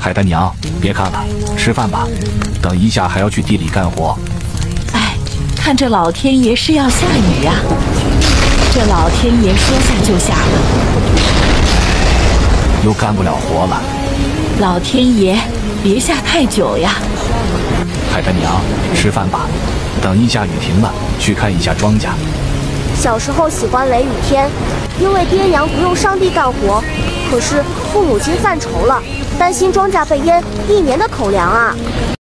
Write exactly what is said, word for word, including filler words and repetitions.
海丹娘，别看了，吃饭吧，等一下还要去地里干活。 哎，看这老天爷是要下雨呀、啊！这老天爷说下就下了， 又干不了活了。 老天爷，别下太久呀！ 海丹娘，吃饭吧，等一下雨停了，去看一下庄稼。 小时候喜欢雷雨天，因为爹娘不用上地干活，可是父母亲犯愁了，担心庄稼被淹，一年的口粮啊。